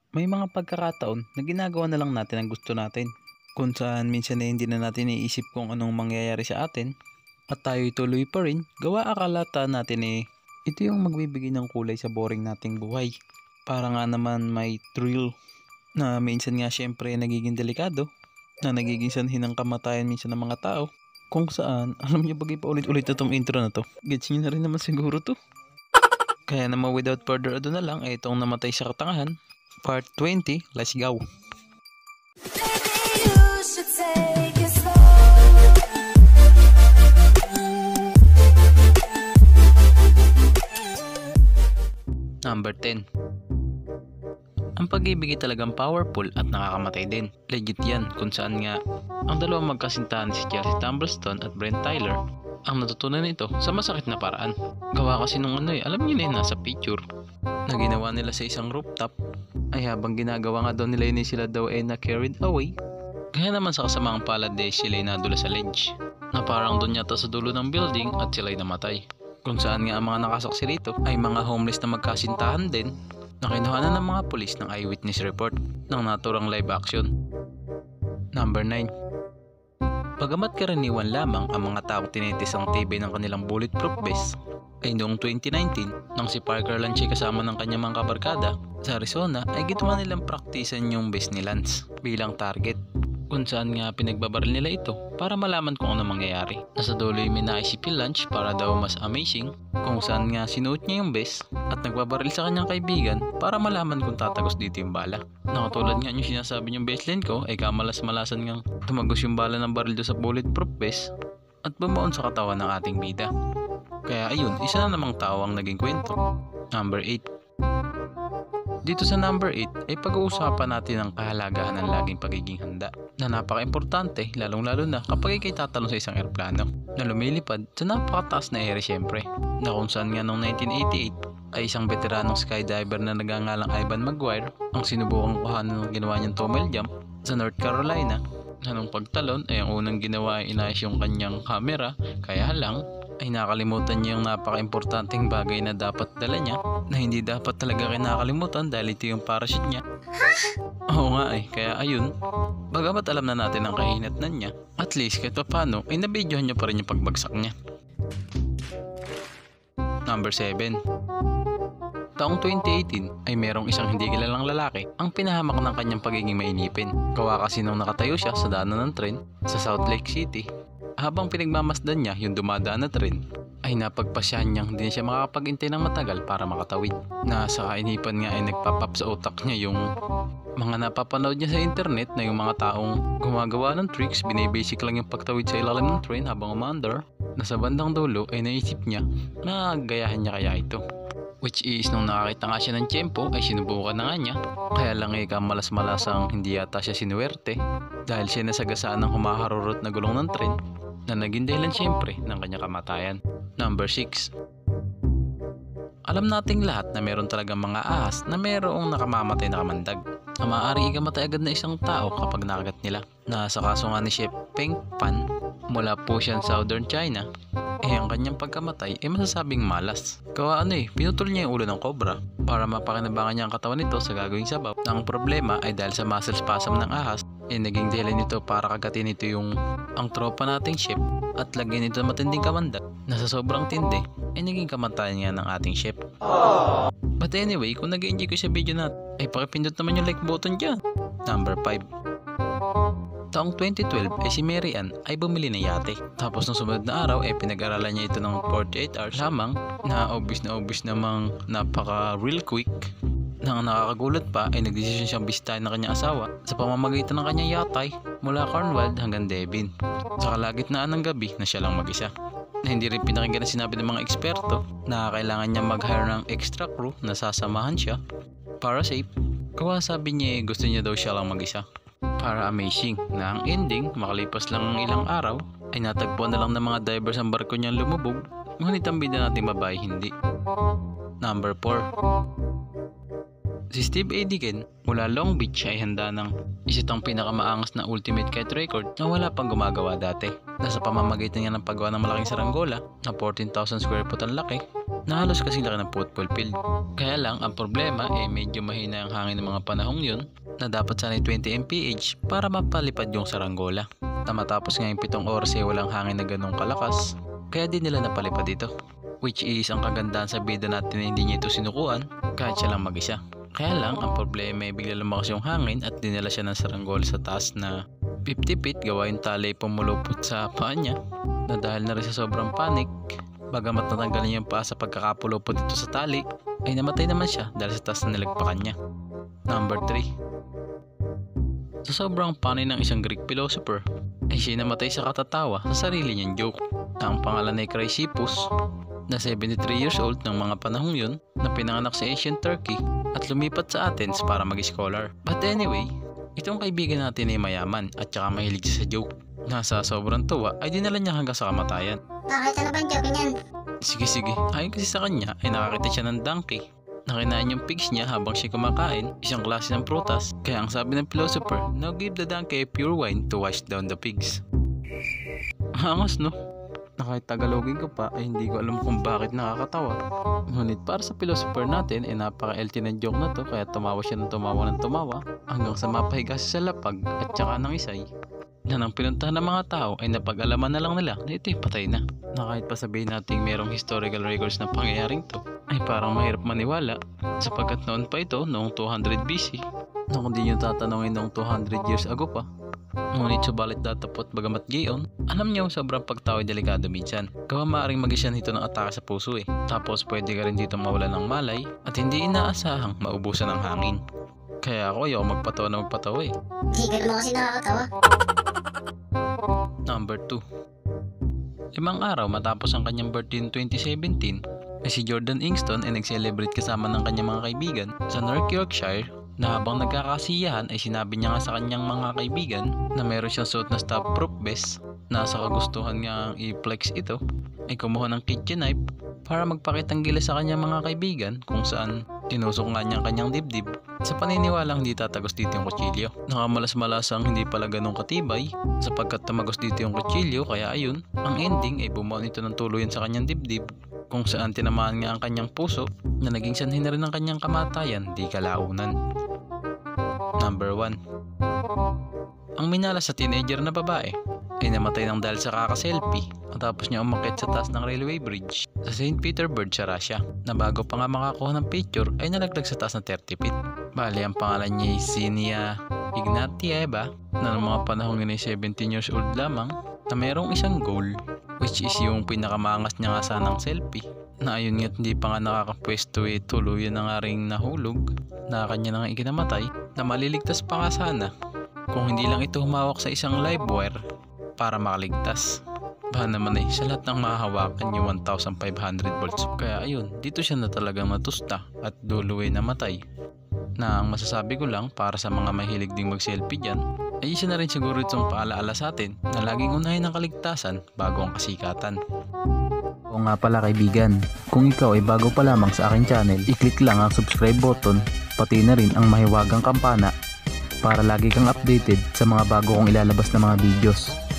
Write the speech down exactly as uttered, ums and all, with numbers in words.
May mga pagkakataon na ginagawa na lang natin ang gusto natin. Kung saan minsan na hindi na natin iisip kung anong mangyayari sa atin. At tayo'y tuloy pa rin, gawa akalata natin eh, ito yung magbibigay ng kulay sa boring nating buhay. Para nga naman may thrill na minsan nga syempre nagiging delikado, na nagiging sanhi ng kamatayan minsan ng mga tao. Kung saan, alam niyo bagay pa ulit-ulit na tong intro na to. Gets niyo na rin naman siguro to. Kaya naman without further ado na lang ay itong namatay sa katangahan. Part twenty, let's go! Maybe you should take it slow. Number ten. Ang pag-ibig ay talagang powerful at nakakamatay din. Legit yan kung saan nga ang dalawang magkasintahan si Chelsea Tumblestone at Brent Tyler ang natutunan nito sa masakit na paraan. Gawa kasi nung ano eh, alam niyo na yun, nasa picture na ginawa nila sa isang rooftop ay habang ginagawa nga daw nila yun sila daw ay na-carried away. Kaya naman sa kasamaang palad eh sila ay nadula sa ledge na parang doon yata sa dulo ng building at sila ay namatay. Kung saan nga ang mga nakasaksi rito ay mga homeless na magkasintahan din na kinuhanan ng mga pulis ng eyewitness report ng naturang live action. Number nine. Bagamat karaniwan lamang ang mga taong tinitis ang tibay ng kanilang bulletproof vest, ay noong twenty nineteen nang si Parker Lance kasama ng kanyang mga kabarkada sa Arizona ay ginawa nilang praktisan yung vest ni Lance bilang target. Kung saan nga pinagbabaril nila ito para malaman kung ano mangyayari. Nasa dulo yung may naisip si Lance para daw mas amazing kung saan nga sinuot niya yung vest at nagbabaril sa kanyang kaibigan para malaman kung tatagos dito yung bala. Nakatulad nga yung sinasabi niyong baseline ko ay kamalas-malasan ngang tumagos yung bala ng baril do sa bulletproof vest at bumaon sa katawan ng ating bida. Kaya ayun, isa na namang tao ang naging kwento. Number eight. Dito sa number eight ay pag-uusapan natin ang kahalagahan ng laging pagiging handa na napaka-importante lalong lalo na kapag ikay tatalon sa isang eroplano na lumilipad sa napakataas na ere syempre na kung saan nga noong nineteen eighty-eight ay isang veteranong skydiver na nagangalang Ivan Maguire ang sinubukang kuhanan ng ginawa niyang two mile jump sa North Carolina na nung pagtalon ay ang unang ginawa ay inayos yung kanyang camera kaya lang ay nakalimutan niya yung napaka-importanteng bagay na dapat dala niya na hindi dapat talaga kinakalimutan dahil ito yung parachute niya. Oo nga eh, kaya ayun, bagamat alam na natin ang kahinatnan niya, at least kahit pa paano ay nabidyohan niya pa rin yung pagbagsak niya. Number seven. Taong twenty eighteen ay merong isang hindi kilalang lalaki ang pinahamak ng kanyang pagiging mainipin. Gawa kasi nung nakatayo siya sa daanan ng tren sa Salt Lake City. Habang pinagmamasdan niya yung dumadaan na tren, ay napagpasyahan niyang hindi siya makakapag-intay ng matagal para makatawid. Na sa kainipan nga ay nagpapap sa utak niya yung mga napapanood niya sa internet na yung mga taong gumagawa ng tricks, binibasic lang yung pagtawid sa ilalim ng train habang umaandar, na sa bandang dulo ay naisip niya na gayahan niya kaya ito. Which is nung nakakita nga siya ng tiyempo ay sinubukan na nga niya. Kaya lang ay kamalas-malasang hindi yata siya sinuwerte dahil siya nasagasaan ng humaharurot na gulong ng tren na naging dahilan siyempre ng kanyang kamatayan. Number six. Alam nating lahat na meron talagang mga ahas na merong nakamamatay na kamandag na maaari ikamatay agad na isang tao kapag nakagat nila. Na sa kaso nga ni Chef Peng Pan mula po siya sa Southern China, eh ang kanyang pagkamatay ay masasabing malas. Gawa ano eh, pinutol niya yung ulo ng cobra para mapakinabangan niya ang katawan nito sa gagawing sabaw. Ang problema ay dahil sa muscle spasm ng ahas, eh naging dahilan nito para kagatin ito yung ang tropa nating chef at lagyan ito matinding kamandag na sa sobrang tindi ay naging kamatayan nga ng ating chef. But anyway, kung nag-enjoy ko sa video natin ay pakipindot naman yung like button dyan. Number five. Taong twenty twelve ay si Mary Ann ay bumili ng yate. Tapos nung sumunod na araw ay pinag-aralan niya ito ng forty-eight hours lamang na obvious na obvious namang napaka real quick. Nang nakakagulat pa ay nagdesisyon siyang bisitahin ng kanyang asawa sa pamamagitan ng kanyang yatay mula Cornwall hanggang Devon. Sa kalagitnaan ng gabi na siya lang mag-isa. Na hindi rin pinakinggan na sinabi ng mga eksperto na kailangan niya mag-hire ng extra crew na sasamahan siya para safe. Kawa sabi niya gusto niya daw siya lang mag-isa. Para amazing na ang ending makalipas lang ng ilang araw ay natagpuan na lang ng mga divers ang barko niyang lumubog, ngunit ang bida nating babae hindi. Number four. Si Steve Aitken mula Long Beach ay handa ng isitang pinakamaangas na ultimate kite record na wala pang gumagawa dati. Nasa pamamagitan niya ng paggawa ng malaking saranggola na fourteen thousand square foot ang laki na halos kasing laki ng football field. Kaya lang ang problema ay eh, medyo mahina ang hangin ng mga panahong yun na dapat sanay twenty miles per hour para mapalipad yung saranggola. Na matapos nga yung pitong oras ay walang hangin na ganong kalakas kaya di nila napalipad ito. Which is ang kagandahan sa bida natin na hindi niya ito sinukuan kahit siya lang mag-isa. Kaya lang, ang problema ay bigla lumakas yung hangin at dinala siya ng saranggola sa taas na fifty feet gawa yung tali pumulupot sa paa niya na dahil na rin sa sobrang panic, bagamat natanggalin yung paa sa pagkakapulupot dito sa tali, ay namatay naman siya dahil sa taas na nilagpakan niya. Number three. Sa sobrang panay ng isang Greek philosopher, ay siya namatay sa katatawa sa sarili niyang joke na ang pangalan ay Chrysippus na seventy-three years old ng mga panahong yun na pinanganak sa ancient Turkey at lumipat sa Athens para mag-scholar. But anyway, itong kaibigan natin ay mayaman at saka mahilig siya sa joke. Nasa sobrang tuwa ay dinala niya hanggang sa kamatayan. Nakita na ba ang joke niyan? Sige sige, ayon kasi sa kanya ay nakakita siya ng donkey. Nakinain yung pigs niya habang siya kumakain, isang klase ng prutas. Kaya ang sabi ng philosopher, now give the donkey a pure wine to wash down the pigs. Angas no? Na kahit Tagalogin ko pa ay hindi ko alam kung bakit nakakatawa. Ngunit para sa philosopher natin ay napaka-L T ng joke na to kaya tumawa siya ng tumawa ng tumawa hanggang sa mapahiga siya sa lapag at saka ng isay na nang pinuntahan ng mga tao ay napag-alaman na lang nila na ito'y patay na. Na kahit pa sabihin natin merong historical records na pangyayaring to ay parang mahirap maniwala sapagkat noon pa ito noong two hundred B C na kung di nyo tatanungin noong two hundred years ago pa. Ngunit subalit datapot bagamat gayon, alam niyo sobrang pagtao ay delikado minsan. Gawa maaaring mag-isyan ito ng atake sa puso eh. Tapos pwede ka rin dito mawala ng malay at hindi inaasahang maubusan ng hangin. Kaya ako ayaw magpatawa na magpatawa eh. Di ka naman kasi nakakatawa. Number two. Limang araw matapos ang kanyang birthday in twenty seventeen, ay si Jordan Ingston ay nag-celebrate kasama ng kanyang mga kaibigan sa North Yorkshire na habang nagkakasiyahan ay sinabi niya nga sa kanyang mga kaibigan na meron siyang suot na stop proof vest na sa kagustuhan nga i-flex ito ay kumuha ng kitchen knife para magpakitang gila sa kanyang mga kaibigan kung saan tinusok nga niya ang kanyang dibdib sa paniniwalang hindi tatagos dito yung kutsilyo. Nakamalas-malasang hindi pala ganun katibay sapagkat tumagos dito yung kutsilyo kaya ayun, ang ending ay bumuon ito ng tuluyan sa kanyang dibdib kung saan tinamaan nga ang kanyang puso na naging sanhin na rin ng kanyang kamatayan di kalaunan. Number one. Ang minala sa teenager na babae ay namatay ng dahil sa kakaselfie matapos niya umakyat sa taas ng railway bridge sa Saint Petersburg sa Russia na bago pa nga makakuha ng picture ay nalaglag sa taas ng thirty feet. Bali ang pangalan niya ay Ksenia Ignatieva na noong mga panahon yun ay seventeen years old lamang na mayroong isang goal which is yung pinakamangas niya nga sanang selfie na ayun nga't hindi pa nga nakakapwesto eh tuluyan na nga ring nahulog na kanya na nga ikinamatay na maliligtas pa nga sana kung hindi lang ito humawak sa isang live wire para makaligtas. Ba naman eh sa lahat ng mahahawakan yung one thousand five hundred volts kaya ayun dito siya na talagang natusta at dulo ay namatay na ang masasabi ko lang para sa mga mahilig ding mag selfie dyan ay isa na rin siguro itong paalaala sa atin na laging unahin ang kaligtasan bago ang kasikatan. O nga pala kaibigan, kung ikaw ay bago pa lamang sa aking channel, i-click lang ang subscribe button, pati na rin ang mahiwagang kampana para lagi kang updated sa mga bago kong ilalabas na mga videos.